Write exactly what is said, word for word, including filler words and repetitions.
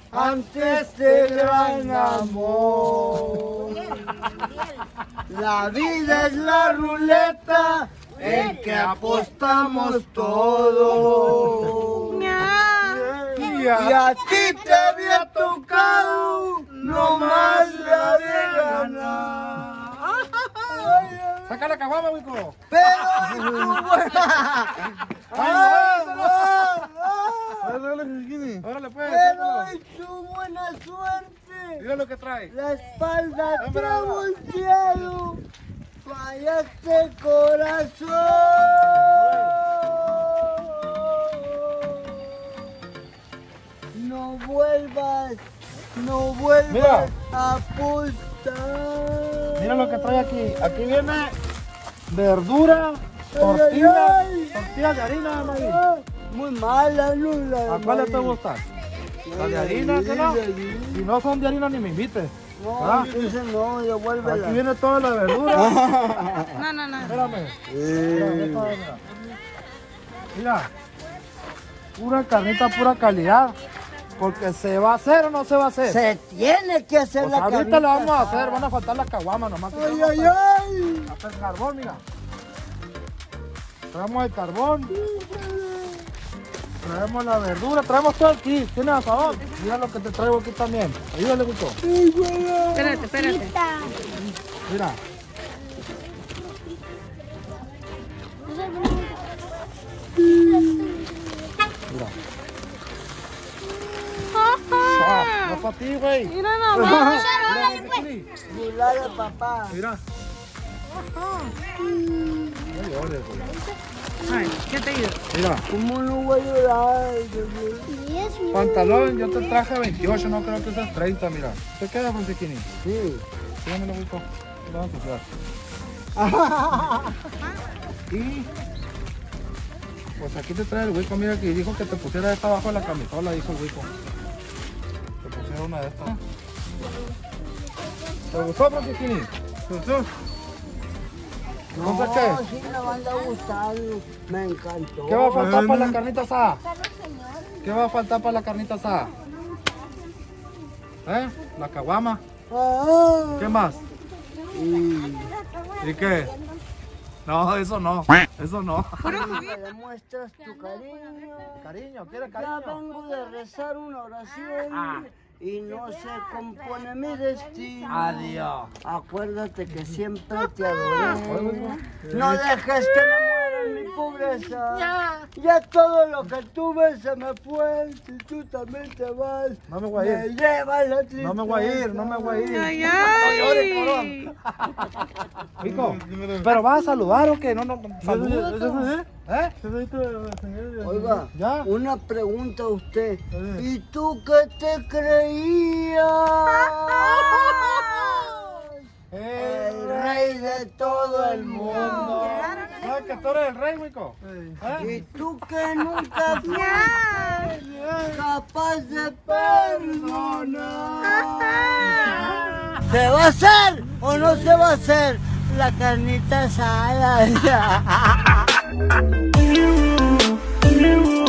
ante este gran amor. La vida es la ruleta en que apostamos todo. Y a ti te había tocado nomás la de ganar. Saca la caguama, Wico. Pero tu buena... Órale, pues. Pero es tu buena suerte. Mira lo que trae. La espalda te ha volteado. Fallaste, corazón. No vuelvas, no vuelvas Mira. a apostar. Mira lo que trae aquí. Aquí viene verdura, Ay, tortillas, ay, tortillas de harina de maíz. Muy mala, Lula. ¿A cuál te gusta? ¿La de harina, que no? Si no son de harina ni me invites. No, ¿Ah? ese no, devuélvela. Aquí viene toda la verdura. No, no, no. Espérame. Eh. Mira, mira. Mira, pura carnita, pura calidad. Porque se va a hacer o no se va a hacer. Se tiene que hacer Pues la ahorita carnita lo vamos a asada. hacer, van a faltar las caguamas nomás. que Ay, vamos ay, a- ay. Hasta el carbón, mira. Traemos el carbón. Traemos la verdura, traemos todo aquí. ¿Tienes asador? Mira lo que te traigo aquí también. Ayúdale, Wico. Espérate, espérate. Mira. Mira. Ah, no para ti, güey. Mira nomás. Lula de papá. Mira. No llores, güey. Ay, ¿qué te ayudo? Mira. ¿Cómo no voy a llorar? Pantalón, yo te traje veintiocho, no creo que seas treinta, mira. ¿Te queda, Francisquini? Sí. Dígamelo, Wico. Vamos a empezar. Y pues aquí te trae el Wico, mira que dijo que te pusiera esta abajo de la camisola, dijo el Wico. Te pusiera una de estas. ¿Te gustó, Francisquini? ¿Te gustó? No, ¿Entonces qué? sí me van a gustar. Me encantó. ¿Qué va a faltar para la carnita asada? ¿Qué va a faltar para la carnita asada? ¿Eh? La caguama. Ah. ¿Qué más? Y ¿Y qué? No, eso no. Eso no. me demuestras tu cariño. Cariño, ¿quieres Ya cariño? vengo de rezar una oración Ah. y no se compone mi destino. Adiós. Acuérdate que siempre te adoré. No dejes que me muera en mi pobreza. Ya todo lo que tuve se me fue. Si tú también te vas, No me voy a ir. me lleva la tristeza. No me voy a ir, no me voy a ir. Ay, No llores, ay. cabrón. Wico, ¿pero vas a saludar o qué? No, no, no. Saluda. ¿Eh? Oiga, ¿Ya? una pregunta a usted. Eh. ¿Y tú qué te creías? El rey de todo el mundo. ¿Sabes que tú eres el rey, Wico? Y ¿Eh? tú que nunca fuiste capaz de perdonar. ¿Se va a hacer o no se va a hacer la carnita asada?